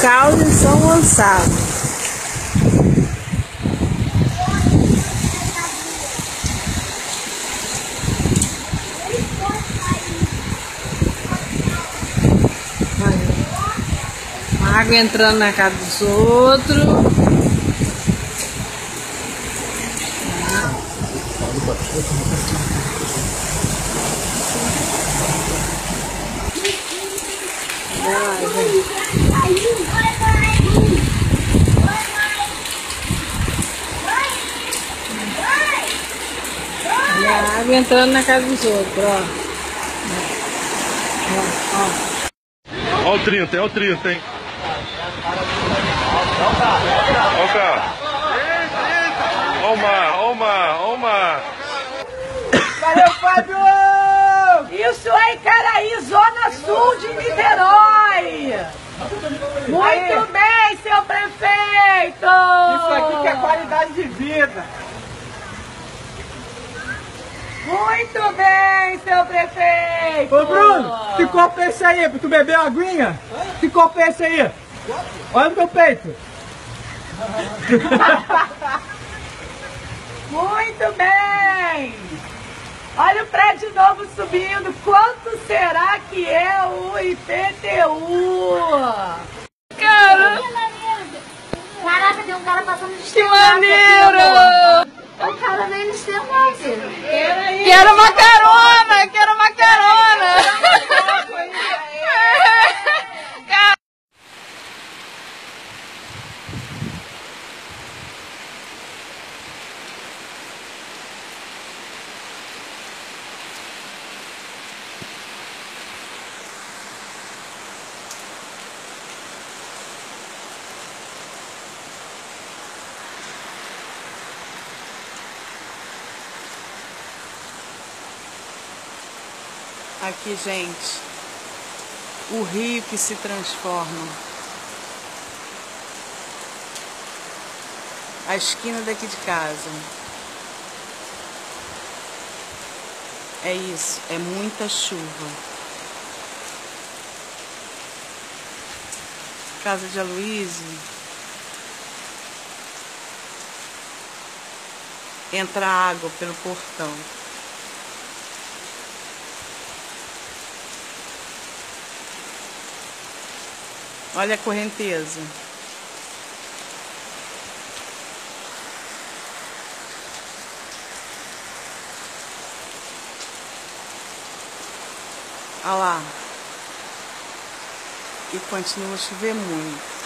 caos em São Gonçalo. Água entrando na casa dos outros. Olha a água entrando na casa dos outros, ó. Olha o 30, olha o 30, hein? Olha o carro. Olha o mar, olha o mar, olha o mar. Valeu, Fábio! Isso aí, Caraí, Zona Sul de Niterói! Muito bem, seu prefeito! Isso aqui que é qualidade de vida! Muito bem, seu prefeito! Ô Bruno, que copo é esse aí? Pra tu beber uma aguinha? Que copo é esse aí? Olha no meu peito! Muito bem! Olha o prédio novo subindo. Quanto será que é o IPTU? Caraca, tem um cara passando de Que maneiro! O cara veio de extermínio. Quero uma carona! Quero uma carona! Aqui, gente, o rio que se transforma. A esquina daqui de casa. É isso, é muita chuva. Casa de Aloysio. Entra água pelo portão. Olha a correnteza. Olha lá. E continua a chover muito.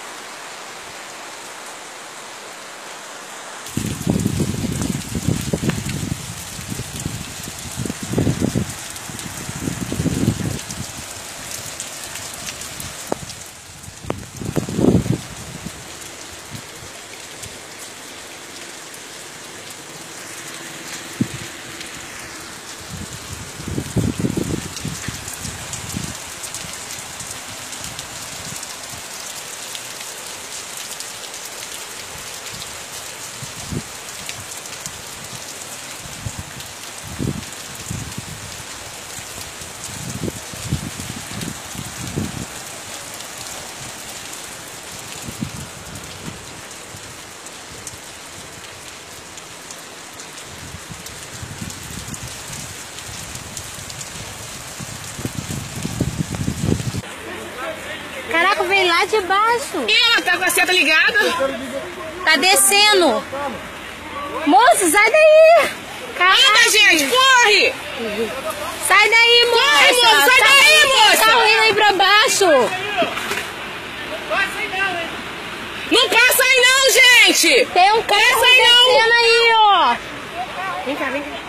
Caraca, vem lá de baixo. Ih, ela tá com a seta ligada. Tá descendo. Moço, sai daí. Caraca. Anda, gente, corre! Sai daí, moça. Corre, moça, sai daí, moça. Tá indo aí pra baixo. Não passa aí não, gente! Tem um carro Passa aí não. descendo aí, ó. Vem cá, vem cá.